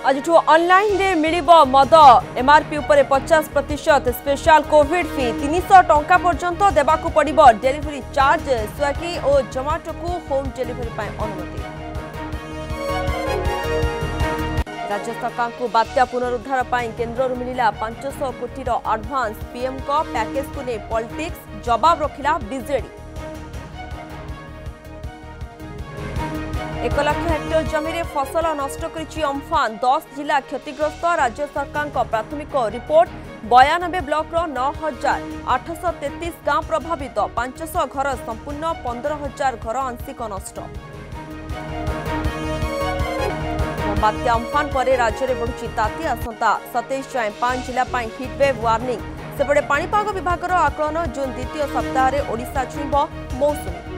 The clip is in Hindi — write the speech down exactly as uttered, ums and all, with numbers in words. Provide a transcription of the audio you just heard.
आज ऑनलाइन रे मिलिबो मद एमआरपी उपरे पचास प्रतिशत स्पेशल कोविड फी तीन सौ टंका पर्यंत देबाकू पड़िबो डेलीवरी चार्ज स्विगी और जोमाटो को होम डिलीवरी पाए अनुमति। राज्य सरकार को बात्या पुनरुद्धार पाई केंद्र मिलिला पांच सौ कोटी एडवांस पीएम को पैकेज को ने पॉलिटिक्स जवाब रखिला बीजेडी। एक लाख हेक्टर जमी में फसल नष्ट करिछि अम्फान दस जिला क्षतिग्रस्त राज्य सरकार को प्राथमिक रिपोर्ट बयानबे ब्लॉक रो नौ हजार आठश तेतीस गांव प्रभावित पांच सौ घर संपूर्ण पंद्रह हजार घर आंशिक नष्ट। बात्या अम्फान पर राज्य में बढ़ुची ताती आसंता सतैश जाए पांच जिला हिटवेव वार्निंग सेपटे पाणीपाग विभाग आकलन जून द्वितीय सप्ताह ओडिशा छुईब मौसुमी।